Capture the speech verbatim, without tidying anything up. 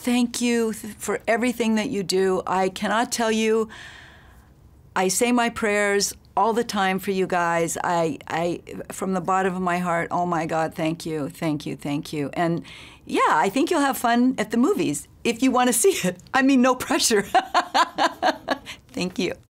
thank you th- for everything that you do. I cannot tell you, I say my prayers all the time for you guys. I, I, from the bottom of my heart, oh my God, thank you, thank you, thank you. And yeah, I think you'll have fun at the movies if you want to see it. I mean, no pressure. Thank you.